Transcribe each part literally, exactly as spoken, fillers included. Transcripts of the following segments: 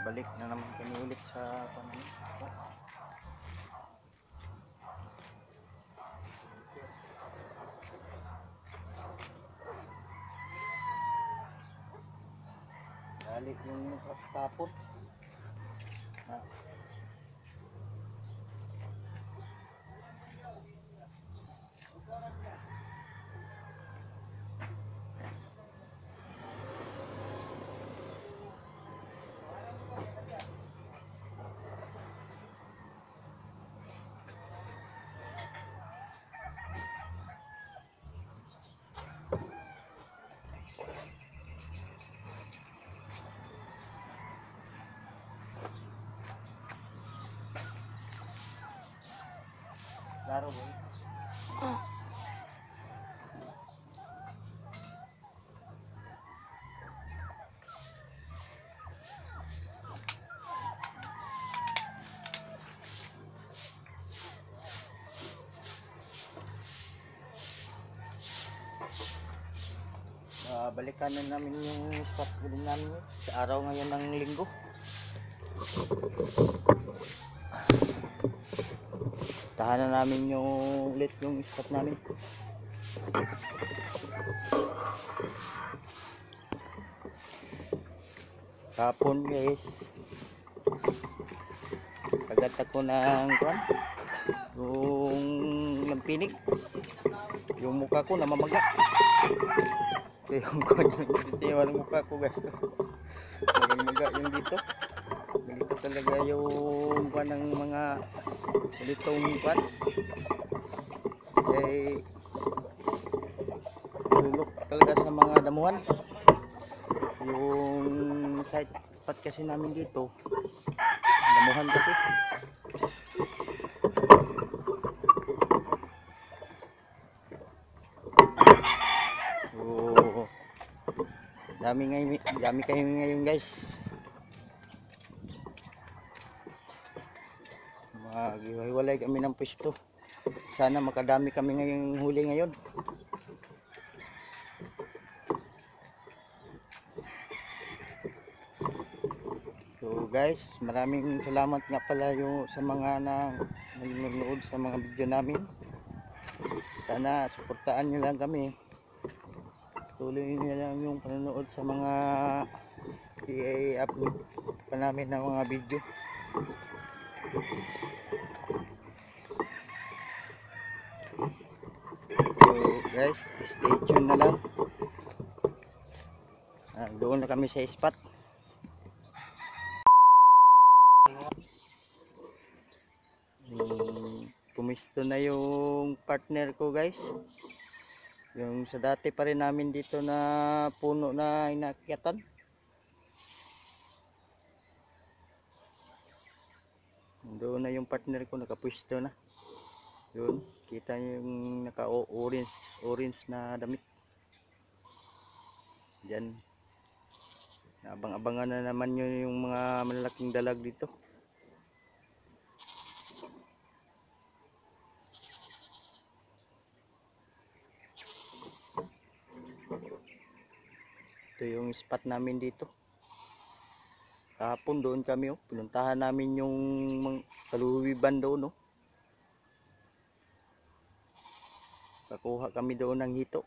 Balik na naman kami ulit sa panahon. Balik yung tapon. Ah. Klaro boy. Ah. Uh, balikan na namin yung spot din namin sa araw ngayon ng linggo. Tahanan namin yung ulit yung spot namin. Kapon guys, kagat ako ng kwan, yung lampinig, yung mukha ko namamaga. Ito yung kwan, yung mukha ko guys. Maga yung dito. Ganito talaga yung kwan ng mga ganitong kwan. Eh, lulok talaga sa mga damuhan. Yung site spot kasi namin dito, damuhan kasi. So, dami ngayon, dami kayo ngayon guys. Maghiwalay kami ng pwesto. Sana makadami kami ngayong huli ngayon. So guys, maraming salamat nga pala yung sa mga na nanonood sa mga video namin. Sana suportaan nyo lang kami. Tuloy nyo lang yung panonood sa mga i-upload pa namin ng mga video. So guys, stay tuned na lang. Ah, doon na kami sa spot. Hmm, pumisto na yung partner ko guys. Yung sa dati pa rin namin dito na puno na inakyatan. Doon na yung partner ko, nakapwesto na. Yun, kita nyo yung naka-orange orange na damit. Diyan. Abang-abangan na naman yun yung mga malalaking dalag dito. Ito yung spot namin dito. Kahapon doon kami, oh, pinuntahan namin yung kaluwiban doon, oh. Kakuha kami doon ng hito.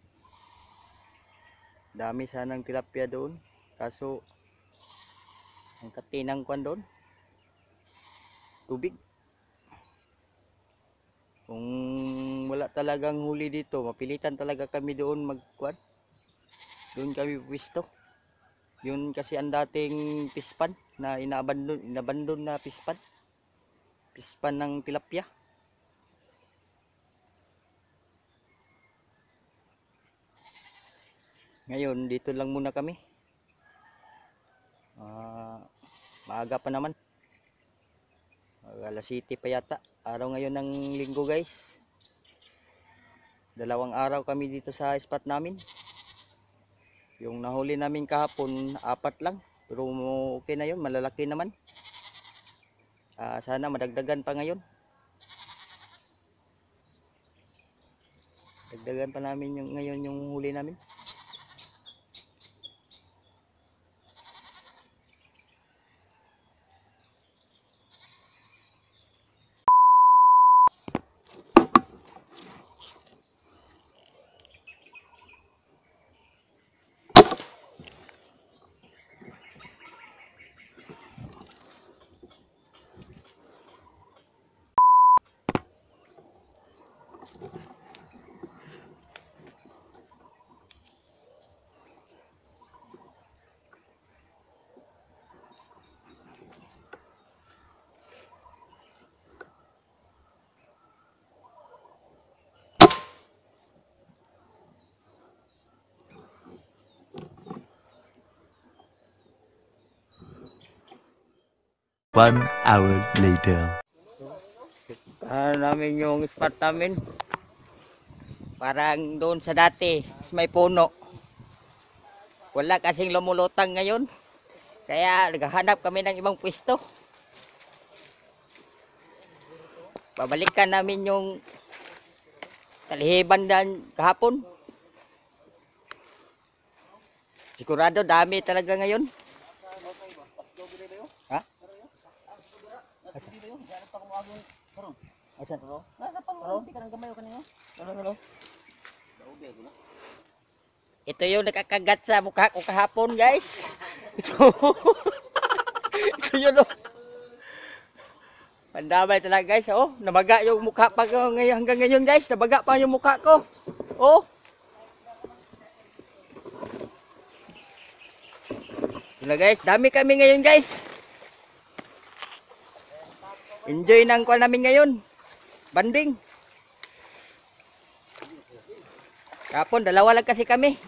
Dami sanang tilapia doon. Kaso ang katinang kwan doon, tubig. Kung wala talagang huli dito, mapilitan talaga kami doon magkwan. Doon kami pwesto. Yun kasi ang dating pispan na inabandon, inabandon na pispan. Pispan ng tilapia. Ngayon, dito lang muna kami. Uh, maaga pa naman. alas siyete pa yata. Araw ngayon ng linggo guys. Dalawang araw kami dito sa spot namin. Yung nahuli namin kahapon, apat lang. Pero okay na yun, malalaki naman. Uh, sana madagdagan pa ngayon. Dagdagan pa namin yung ngayon yung huli namin. One hour later. Ano namin yung spot namin. Parang doon sa dati, sa may puno. Wala kasing lumulutang ngayon. Kaya naghahanap kami ng ibang pwesto. Babalikan namin yung talihiban dan kahapon. Sigurado dami talaga ngayon. Ha? Asan? Ito yung nakakagat sa mukha ko kahapon, guys. Ito. Ito yun, oh. Pandamay talaga, guys. Oh, nabaga yung mukha pa ngayon, hanggang ngayon, guys. Nabaga pa yung mukha ko. Oh. Yun, guys. Dami kami ngayon, guys. Enjoy ng kuwan namin ngayon. Banding. Kapon, dalawa lang kasi kami.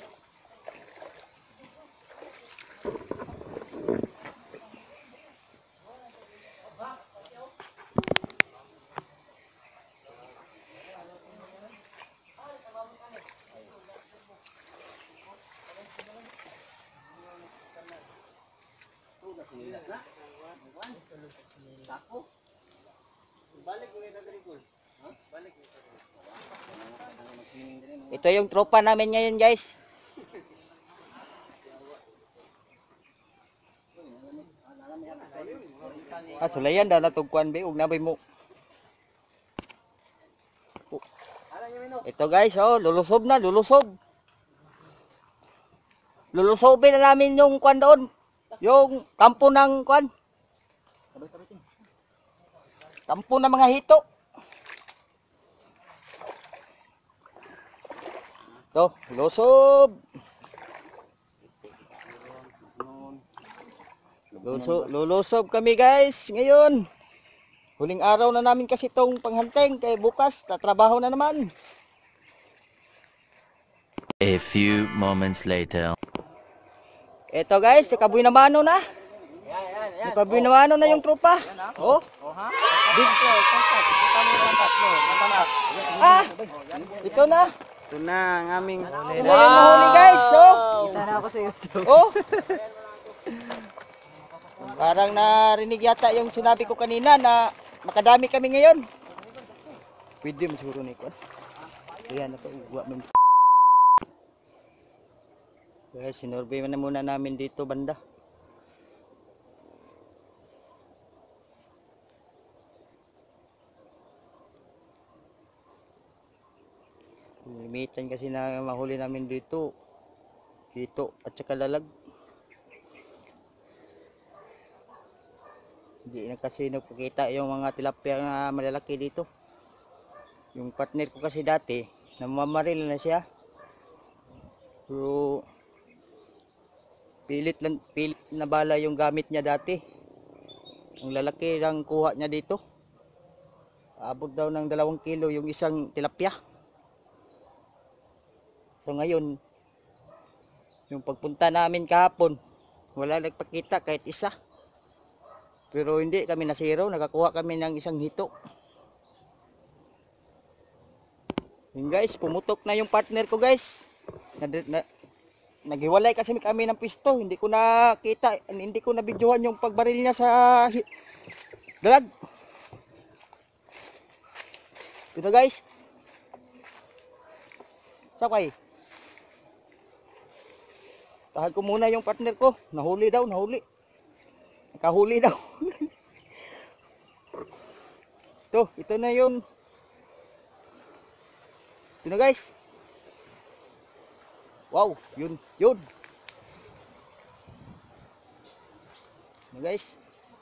Ito yung tropa namin ngayon, guys. Ah, sulayan daw natugkuan ba? Huwag na ba mo. Ito, guys, oh, lulusob na, lulusob. Lulusobin na namin yung kuan doon. Yung kampo ng kuan. Kampo ng mga hito. Ito, lusob. Lusob, lulusob kami, guys, ngayon. Huling araw na namin kasi itong panghanteng. Kaya bukas, tatrabaho na naman. A few moments later. Ito, guys, nakabuy na mano na. Nakabuy na mano na yung tropa. Oh. Big. Ah, ito na. Ito na ang aming Ito na yung nahuli, guys. Oh. Kita na ako sa YouTube. Oh. Parang narinig yata yung sinabi ko kanina na makadami kami ngayon. Pwede mo siguro ni ko. Ayan, napauwa mo. Guys, sinurbay na muna namin dito banda. Limitan kasi na mahuli namin dito. Hito at saka lalag. Hindi na kasi nagpakita yung mga tilapia na malalaki dito. Yung partner ko kasi dati, namamaril na siya. Pero pilit, lang, pilit na bala yung gamit niya dati. Ang lalaki lang kuha niya dito. Abot daw ng dalawang kilo yung isang tilapia. So ngayon, yung pagpunta namin kahapon, wala nagpakita kahit isa. Pero hindi kami nasiro, nakakuha kami ng isang hito. Yun, guys, pumutok na yung partner ko, guys. Na, na, naghiwalay kasi kami ng pisto, hindi ko nakita, hindi ko nabidyohan yung pagbaril niya sa dalag. Ito, guys. Sakay. Tahan ko muna yung partner ko. Nahuli daw, nahuli. Nakahuli daw. Ito, ito na yun. Ito na, guys. Wow, yun, yun. Ito, guys.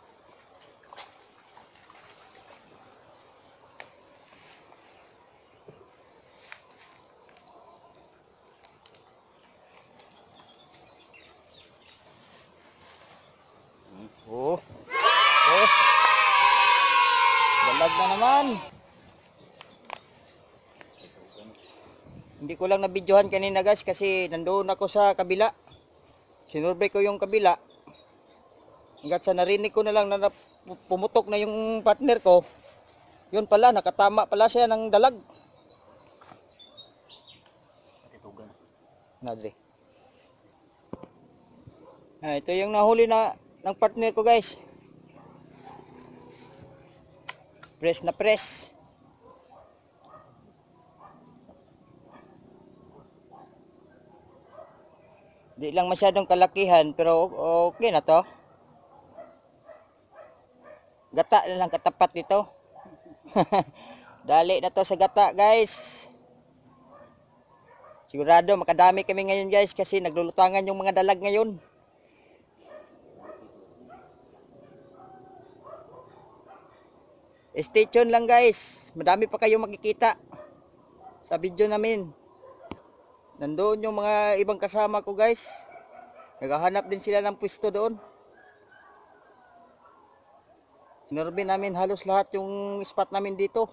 Oh. Oh. Dalag na naman. Hindi ko lang nabidyohan kanina, guys, kasi nandoon ako sa kabila. Sinurbay ko yung kabila. Hanggat sa narinig ko na lang na nap- pumutok na yung partner ko. Yun pala, nakatama pala siya ng dalag. Nadre. Ah, ito yung nahuli na ng partner ko, guys. Press na press. Di lang masyadong kalakihan pero okay na to. Gata na lang katapat nito. Dali na to sa gata, guys. Sigurado makadami kami ngayon, guys, kasi naglulutangan yung mga dalag ngayon. Stay tuned lang, guys. Madami pa kayong makikita sa video namin. Nandoon yung mga ibang kasama ko, guys. Naghahanap din sila ng pwesto doon. Sinorbe namin halos lahat yung spot namin dito.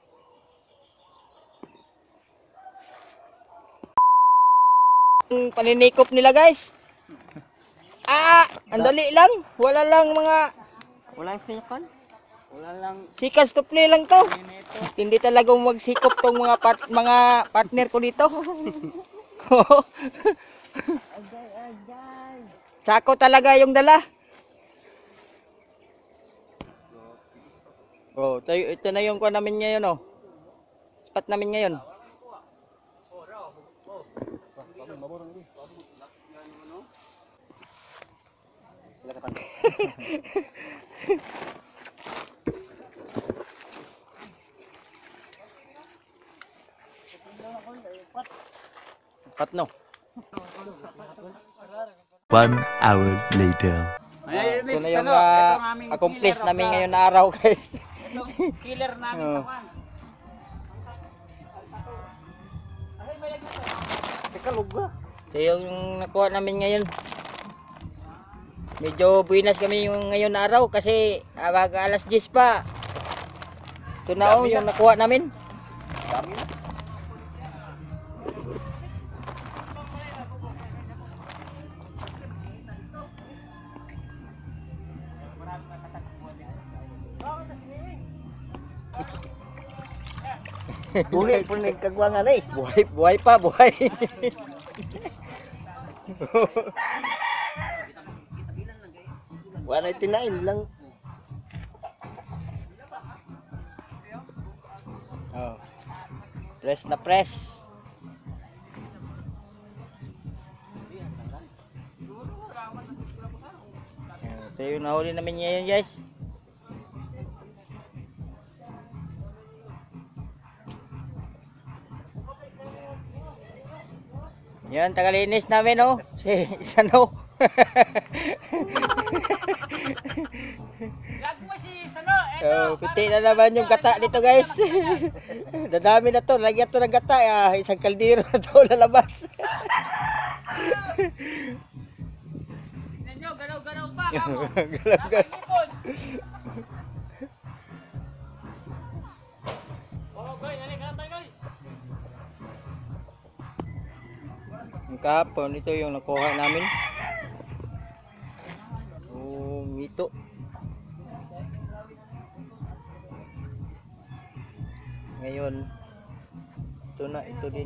Yung paninikop nila, guys. Ah, andali lang. Wala lang mga Walang silikon. Wala lang. sikas to play lang to. Hindi talagang magsikop tong mga part, mga partner ko dito. Agay, agay. Sako talaga yung dala. Oh, tayo, ito na yung kuha namin ngayon, oh. Spot namin ngayon. Pat no. One hour later. Ay, Ito na miss, yung ano, uh, ito ang aming accomplice killer of namin the- ngayon na araw, guys. Ito, killer namin Oh. kawan. Teka, luga. Ito yung nakuha namin ngayon. Medyo buinas kami yung ngayon na araw kasi ah, mag alas diyes pa. Ito na oh, yung nakuha namin. Dami na. Buhay po nagkagwangan eh. Buhay, buhay pa, buhay. one eighty-nine lang. Oh. Press na press. Ito yung nahuli namin ngayon, guys. Yan, tagalinis namin, oh. Si Sano. Oh, piti na naman yung gata dito, guys. Dadami na to. Lagyan to ng gata. Ah, isang kaldero na to lalabas. Ninyo, galaw-galaw pa kamo. Galaw-galaw. Oh, guys, ali ka tayo, guys. Yung kahapon, ito yung nakuha namin. Oh, ito. Ngayon, ito na, ito din.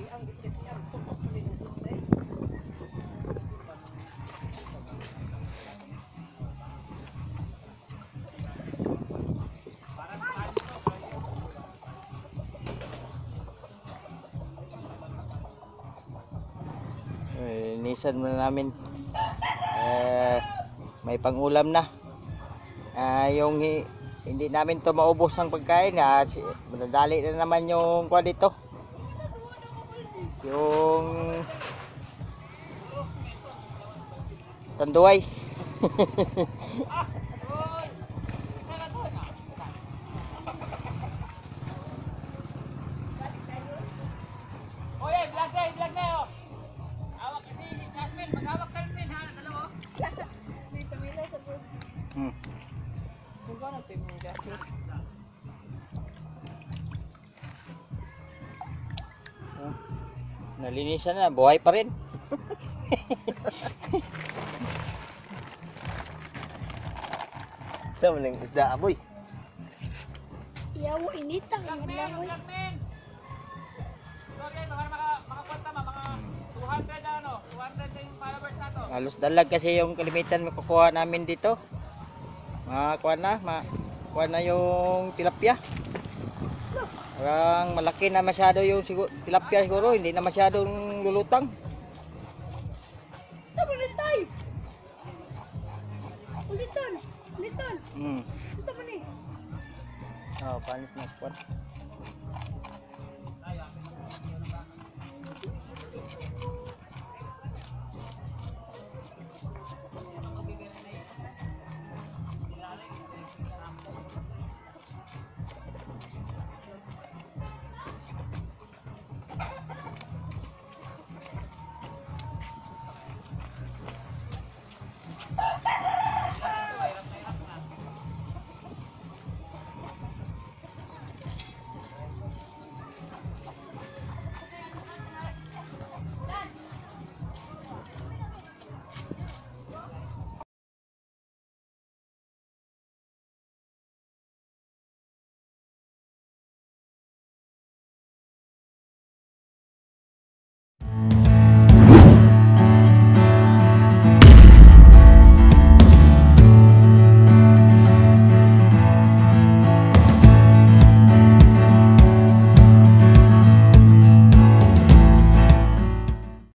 Eh, nisan muna namin. Eh, may pangulam na. Ah, yung hi- hindi namin to maubos ng pagkain. Ah, si, madadali na naman yung kwa dito. Yung tanduay. Oy, vlog na, vlog na oh. Awak kasi si Jasmine, mag-awak ka rin ha, dalawa. Dito nila sa bus. Hmm. Buga na tayo mo Jasmine. Oh, nalinisan na, buhay pa rin. Sa maling isda aboy. Yawo initang Vlog yan men, lang oy. vlog men. Sorry, baka maka makapunta ma mga two hundred na ano, two hundred na yung followers na to. Halos dalag kasi yung kalimitan makukuha namin dito. Makakuha na, makuha na yung tilapia. Parang malaki na masyado yung sigu tilapia siguro, hindi na masyadong lulutang. Tama na tayo. Ulitan. Ulitan. Hmm. Ito mo ni. Oh, panis na squad.